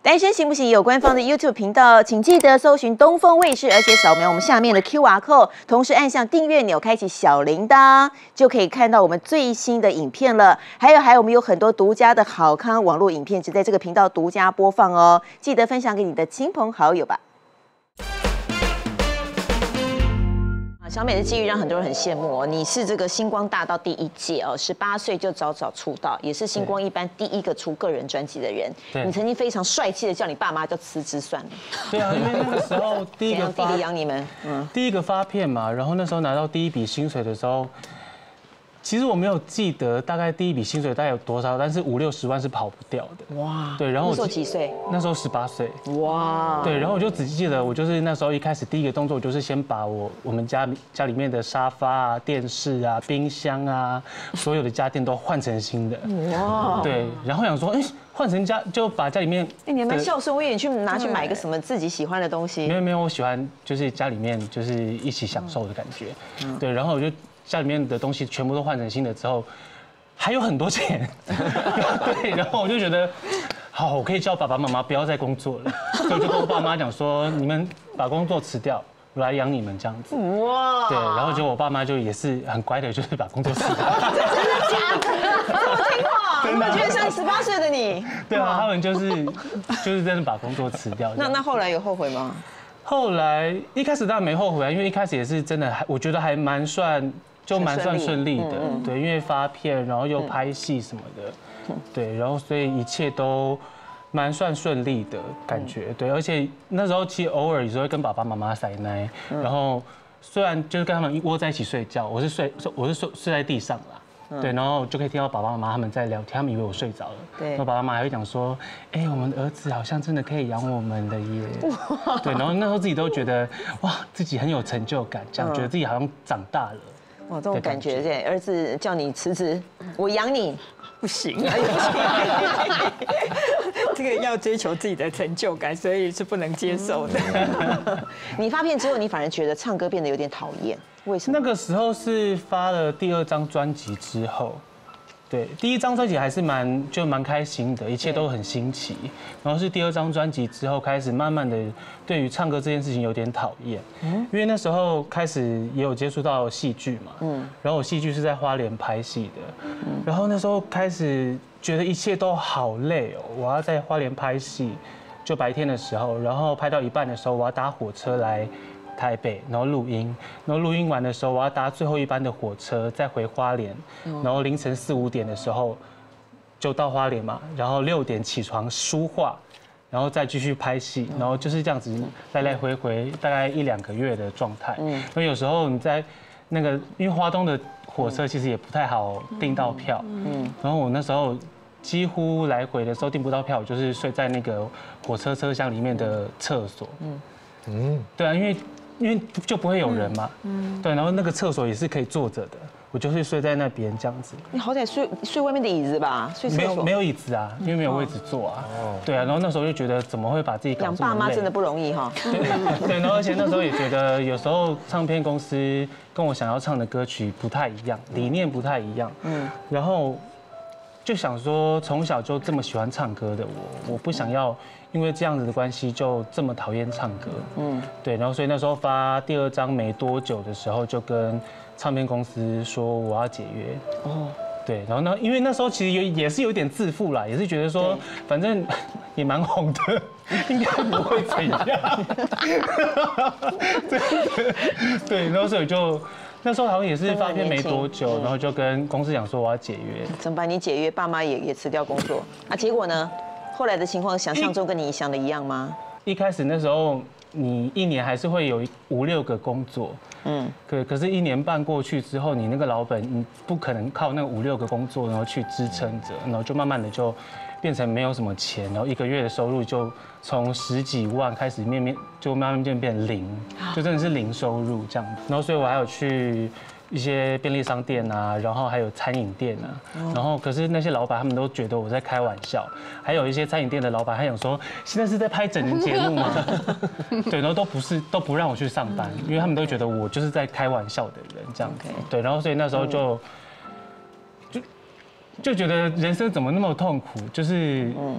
单身行不行？有官方的 YouTube 频道，请记得搜寻东风卫视，而且扫描我们下面的 QR code， 同时按下订阅钮，开启小铃铛，就可以看到我们最新的影片了。还有，我们有很多独家的好康网络影片，只在这个频道独家播放哦。记得分享给你的亲朋好友吧。小美的际遇让很多人很羡慕哦。你是这个星光大道第一届哦，18岁就早出道，也是星光一班第一个出个人专辑的人。你曾经非常帅气的叫你爸妈就辞职算了。 对啊，因为那个时候第一个弟弟养你们， 第一个发片嘛，然后那时候拿到第一笔薪水的时候，其实我没有记得大概第一笔薪水大概有多少，但是50-60万是跑不掉的。哇，对，然后那时候几岁？ 那时候18岁。 哇， 对，然后我就只记得我就是那时候一开始第一个动作就是先把我们家里面的沙发啊、电视啊、冰箱啊，所有的家电都换成新的。哇，对，然后想说，换成就把家里面， 你还蛮孝顺，我以为你拿去买个什么自己喜欢的东西。 没有，我喜欢就是家里面就是一起享受的感觉。对，然后我就家里面的东西全部都换成新的之后，还有很多钱。对，然后我就觉得，好，我可以叫爸爸妈妈不要再工作了，所以我就跟我爸妈讲说，你们把工作辞掉，我来养你们这样子。哇！对，然后结果我爸妈就也是很乖的，就是把工作辞掉。 真的假的？这么听话？我觉得像18岁的你。 对啊，他们就是真的把工作辞掉。 那后来有后悔吗？ 后来一开始当然没后悔啊，因为一开始也是真的，我觉得还蛮算顺利的。对，因为发片，然后又拍戏什么的，对，然后所以一切都蛮算顺利的感觉。对，而且那时候其实偶尔有时候会跟爸爸妈妈塞奶，然后虽然就是跟他们窝在一起睡觉，我是睡在地上啦。对，然后就可以听到爸爸妈妈他们在聊天，他们以为我睡着了。对，然后爸爸妈妈还会讲说，我们的儿子好像真的可以养我们了耶。对，然后那时候自己都觉得哇，自己很有成就感，这样觉得自己好像长大了。 哇，这种感觉，对，儿子叫你辞职，我养你， 不行。这个要追求自己的成就感，所以是不能接受的。 你发片之后，你反而觉得唱歌变得有点讨厌。为什么？ 那个时候是发了第2张专辑之后，对，第1张专辑还是蛮开心的，一切都很新奇。然后是第2张专辑之后，开始慢慢的对于唱歌这件事情有点讨厌，因为那时候开始也有接触到戏剧嘛，然后我戏剧是在花莲拍戏的，然后那时候开始觉得一切都好累哦，我要在花莲拍戏，就白天的时候，然后拍到一半的时候，我要搭火车来台北，然后录音，然后录音完的时候，我要搭最后一班的火车再回花莲，然后凌晨4-5点的时候就到花莲嘛，然后6点起床梳化，然后再继续拍戏，然后就是这样子来回大概1-2个月的状态。因为有时候你在那个，因为花东的火车其实也不太好订到票，然后我那时候几乎来回的时候订不到票，我就是睡在那个火车车厢里面的厕所。对啊，因为就不会有人嘛，对，然后那个厕所也是可以坐着的，我就是睡在那边这样子。 你好歹睡外面的椅子吧，睡厕所。 没有椅子啊，因为没有位置坐啊。对啊，然后那时候就觉得怎么会把自己搞这么累？ 养爸妈真的不容易哈。 对，然后而且那时候也觉得有时候唱片公司跟我想要唱的歌曲不太一样，理念不太一样。然后就想说，从小就这么喜欢唱歌的我不想要因为这样子的关系就这么讨厌唱歌。对，然后所以那时候发第2张没多久的时候，就跟唱片公司说我要解约。对，然后呢，因为那时候其实也是有点自负啦，也是觉得说反正也蛮红的，应该不会怎样。对，然后所以就。那时候好像也是发片没多久，然后就跟公司讲说我要解约。 怎么办？你解约，爸妈也辞掉工作，结果呢？后来的情况想象中跟你想的一样吗？ 一开始那时候你1年还是会有5-6个工作，可是1年半过去之后，你那个老本你不可能靠那5-6个工作然后去支撑着，然后就慢慢的就变成没有什么钱，然后1个月的收入就从10几万开始就慢慢变零，就真的是零收入这样。然后所以我还有去一些便利商店啊，然后还有餐饮店啊，然后可是那些老板他们都觉得我在开玩笑，还有一些餐饮店的老板还想说现在是在拍整人节目吗？对，然后都不让我去上班，因为他们都觉得我就是在开玩笑的人这样子。对，然后所以那时候就觉得人生怎么那么痛苦，就是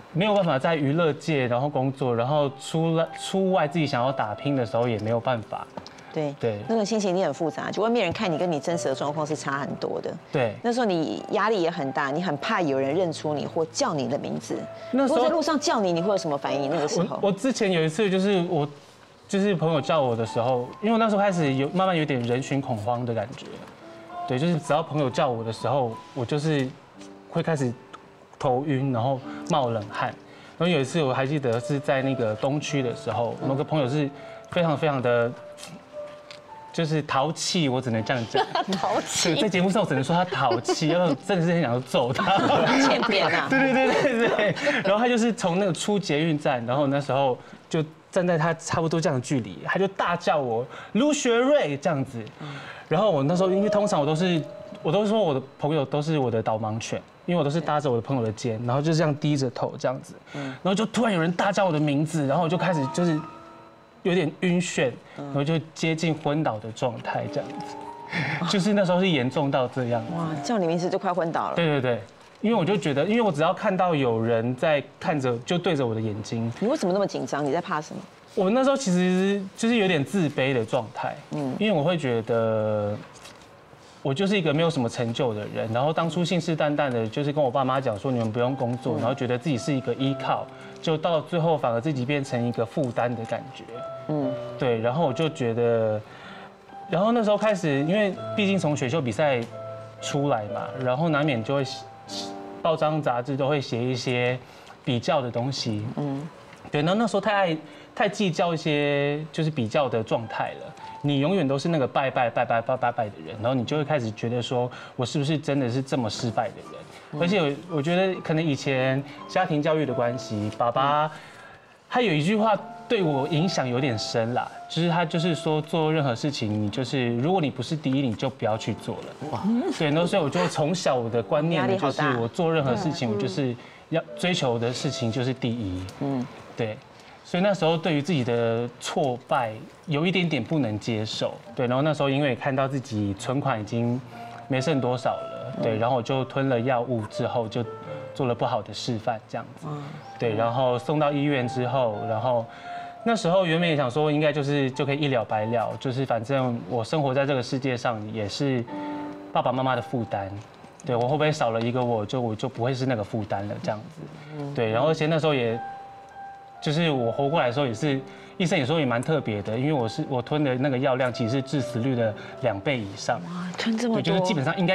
没有办法在娱乐界然后工作，然后出外自己想要打拼的时候也没有办法。 对，那个心情你很复杂，就外面人看你跟你真实的状况是差很多的。 对， 那时候你压力也很大，你很怕有人认出你或叫你的名字。 那时候如果在路上叫你，你会有什么反应？那个时候， 我之前有一次就是朋友叫我的时候，因为我那时候开始慢慢有点人群恐慌的感觉。对，就是只要朋友叫我的时候，我就是会开始头晕，然后冒冷汗。然后有一次我还记得是在那个东区的时候，某个朋友是非常的。就是淘气，我只能这样讲。 淘气， 在节目上我只能说他淘气，要不然真的是很想揍他。 欠扁啊！ 对。然后他就是从那个出捷运站，然后那时候就站在他差不多这样的距离，他就大叫我卢学瑞这样子。然后我那时候因为通常我都是说我的朋友都是我的导盲犬，因为我都是搭着我的朋友的肩，然后就这样低着头这样子。然后就突然有人大叫我的名字，然后我就开始就是有点晕眩，然后就接近昏倒的状态，这样子，就是那时候是严重到这样。 哇，叫你名字就快昏倒了。 对，因为我就觉得，因为我只要看到有人在看着，就对着我的眼睛。 你为什么那么紧张？你在怕什么？ 我那时候其实就是有点自卑的状态，因为我会觉得我就是一个没有什么成就的人，然后当初信誓旦旦的，就是跟我爸妈讲说你们不用工作，然后觉得自己是一个依靠。就到最后反而自己变成一个负担的感觉，对，然后我就觉得，然后那时候开始，因为毕竟从选秀比赛出来嘛，然后难免就会报章杂志都会写一些比较的东西，对，然后那时候太计较一些就是比较的状态了，你永远都是那个拜拜的人，然后你就会开始觉得说我是不是真的是这么失败的人。而且我觉得可能以前家庭教育的关系，爸爸他有一句话对我影响有点深啦，就是他就是说做任何事情，你就是如果你不是第一，你就不要去做了。哇，对，然后所以我就从小我的观念就是我做任何事情，我就是要追求的事情就是第一。对，所以那时候对于自己的挫败有一点点不能接受。对，然后那时候因为看到自己存款已经没剩多少了。对，然后我就吞了药物之后，就做了不好的示范，这样子。对，然后送到医院之后，然后那时候原本也想说，应该就可以一了百了，就是反正我生活在这个世界上也是爸爸妈妈的负担。对，我会不会少了一个我就不会是那个负担了，这样子。对，然后而且那时候也，就是我活过来的时候也是。医生也说也蛮特别的，因为我吞的那个药量其实是致死率的2倍以上。哇， 吞这么多， 就是基本上应该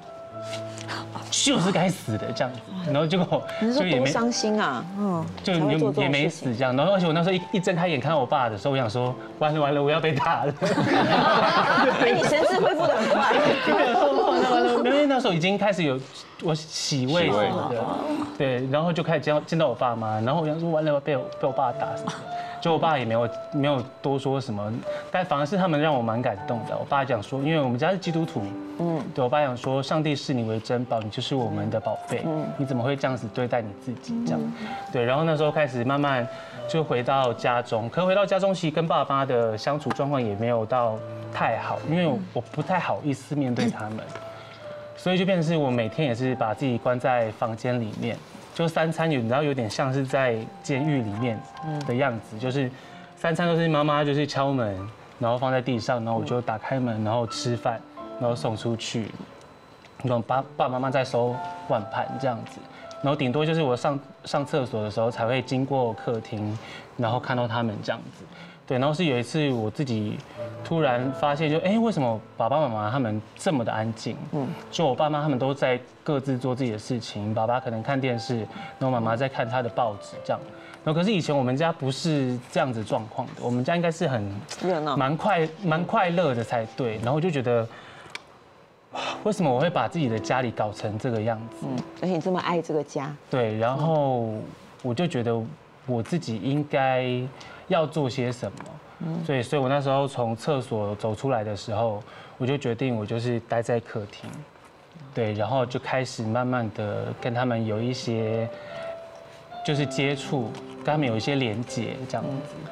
就是该死的这样子，然后结果就也没伤心啊， 就也没死这样，然后而且我那时候一睁开眼看到我爸的时候，我想说完了我要被打了。 哎，你神志恢复得很快。 完了，因为那时候已经开始有我洗胃什么的，对，然后就开始见到我爸妈，然后我想说完了被我爸打什么的。就我爸也没有多说什么，但反而是他们让我蛮感动的。我爸讲说，因为我们家是基督徒，对我爸讲说，上帝视你为珍宝，你就是我们的宝贝，你怎么会这样子对待你自己？这样，对。然后那时候开始慢慢就回到家中，可回到家中其实跟爸妈的相处状况也没有到太好，因为我不太好意思面对他们，所以就变成是我每天也是把自己关在房间里面。就3餐你知道有点像是在监狱里面的样子，就是3餐都是妈妈就是敲门，然后放在地上，然后我就打开门，然后吃饭，然后送出去，然后爸爸妈妈在收碗盘这样子，然后顶多就是我上厕所的时候才会经过客厅，然后看到他们这样子。对，然后是有一次我自己突然发现，就为什么爸爸妈妈他们这么的安静？就我爸妈他们都在各自做自己的事情，爸爸可能看电视，然后妈妈在看他的报纸这样。然后可是以前我们家不是这样子状况的，我们家应该是很热闹、 蛮快乐的才对。然后我就觉得，为什么我会把自己的家里搞成这个样子？ 而且你这么爱这个家。 对，然后我就觉得我自己应该要做些什么。所以我那时候从厕所走出来的时候，我就决定我就是待在客厅，对，然后就开始慢慢的跟他们有一些就是接触，跟他们有一些连结这样子。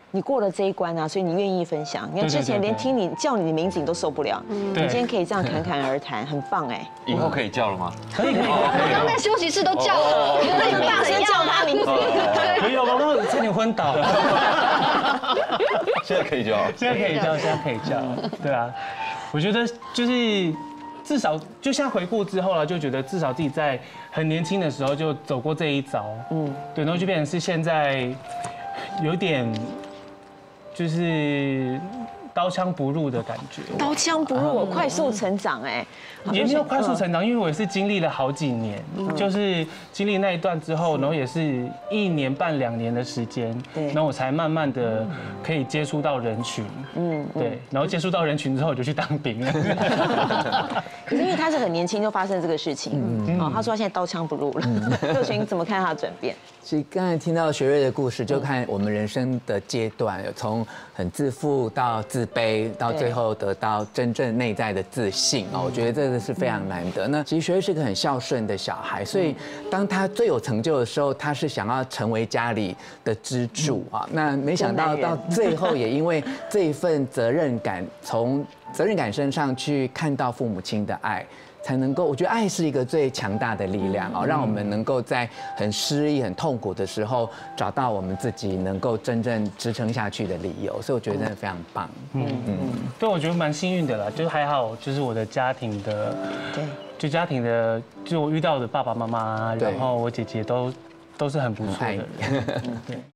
你过了这一关啊，所以你愿意分享。你看之前连听你叫你的名字你都受不了，你今天可以这样侃侃而谈，很棒哎。 以后可以叫了吗？ 可以。 我刚在休息室都叫了， 大声叫他名字。 没有，刚刚差点昏倒。 现在可以叫， 现在可以叫，对啊，我觉得就是至少就现在回顾之后了，就觉得至少自己在很年轻的时候就走过这一遭，对，然后就变成是现在有点就是刀枪不入的感觉。 刀枪不入，我快速成长哎。 也没有快速成长，因为我也是经历了好几年，就是经历那一段之后，然后也是1年半2年的时间，然后我才慢慢的可以接触到人群，对，然后接触到人群之后我就去当兵了。 可是因为他是很年轻就发生这个事情，他说他现在刀枪不入了。佑群怎么看他的转变？ 其实刚才听到学瑞的故事，就看我们人生的阶段，有从很自负到自卑，到最后得到真正内在的自信啊，我觉得这个是非常难得。那其实学瑞是个很孝顺的小孩，所以当他最有成就的时候，他是想要成为家里的支柱啊。那没想到到最后也因为这一份责任感，从责任感身上去看到父母亲的爱。才能够，我觉得爱是一个最强大的力量哦，让我们能够在很失意、很痛苦的时候，找到我们自己能够真正支撑下去的理由。所以我觉得真的非常棒。 对，我觉得蛮幸运的啦，就是还好，就是我的家庭的，对，就家庭的，就我遇到的爸爸妈妈，然后我姐姐都是很不错的人，对。